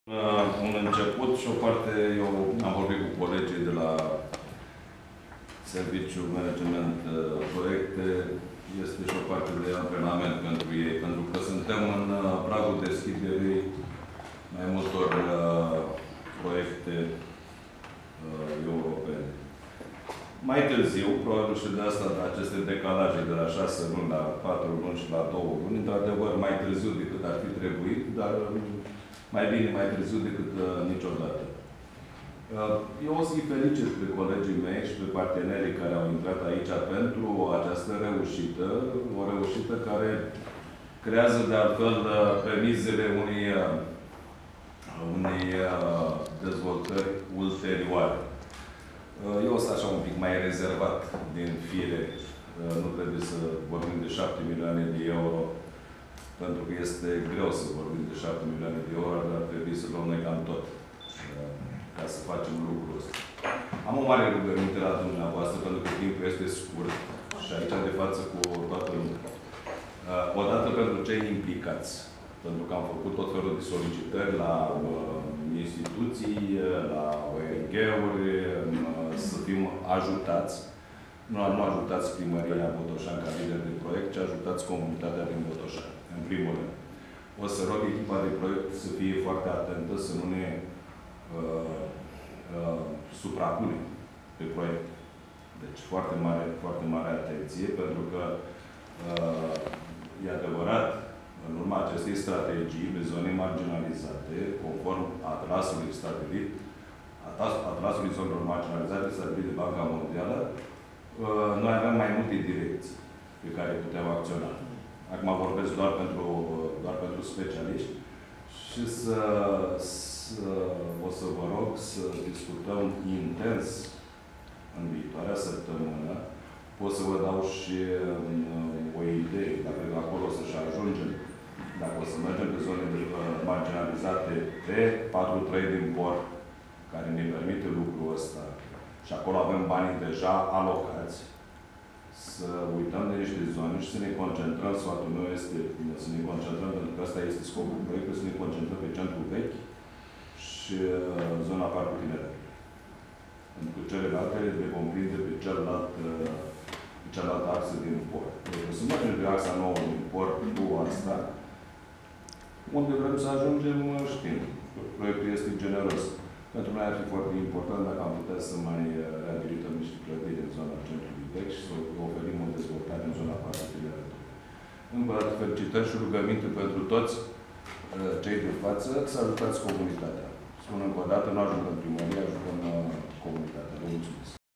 Un început și o parte, eu am vorbit cu colegii de la Serviciul Management Proiecte, este și o parte de antrenament pentru ei, pentru că suntem în pragul deschiderii mai multor proiecte europene. Mai târziu, probabil și de asta, aceste decalaje de la 6 luni la 4 luni și la 2 luni, într-adevăr mai târziu decât ar fi trebuit, dar mai bine mai târziu decât niciodată. Eu o să-i felicit pe colegii mei și pe partenerii care au intrat aici pentru această reușită, o reușită care creează de altfel premizele unei dezvoltări ulterioare. Eu o să așa un pic mai rezervat din fire. Nu trebuie să vorbim de 7 milioane de euro, pentru că este greu să vorbim de 7 milioane de euro, dar trebuie să luăm noi cam tot ca să facem lucrul ăsta. Am o mare rugăminte la dumneavoastră, pentru că timpul este scurt și aici de față cu toată lumea. Odată pentru cei implicați, pentru că am făcut tot felul de solicitări la instituții, la ONG-uri, să fim ajutați. Nu ajutați primăria Botoșani ca lider de proiect, ci ajutați comunitatea din Botoșani, în primul rând. O să rog echipa de proiect să fie foarte atentă, să nu ne suprapune pe proiect. Deci foarte mare atenție, pentru că e adevărat, în urma acestei strategii de zone marginalizate, conform atlasului stabilit, atlasului zonelor marginalizate stabilit de Banca Mondială, noi avem mai multe direcții pe care putem acționa. Acum vorbesc doar pentru specialiști și o să vă rog să discutăm intens în viitoarea săptămână. Pot să vă dau și o idee, dacă acolo o să-și ajungem, dacă o să mergem pe zone marginalizate pe 4-3 din port, care ne permite lucrul ăsta, și acolo avem banii deja alocați, să uităm de niște zone și să ne concentrăm, sfatul meu este să ne concentrăm, pentru că ăsta este scopul proiectului, să ne concentrăm pe centrul vechi și zona Parcul Tineretului. Pentru că celelalte le vom prinde pe cealaltă axă din port. Deci să mergem pe axa nouă din port cu asta, unde vrem să ajungem, știm. Proiectul este generos. Pentru noi ar fi foarte important dacă am putea să mai reabilităm niște clădiri în zona centrului vechi și să oferim o dezvoltare în zona Parcului Tineretului. Încă o dată felicitări și rugăminte pentru toți cei de față să ajutați comunitatea. Spun încă o dată, nu ajungem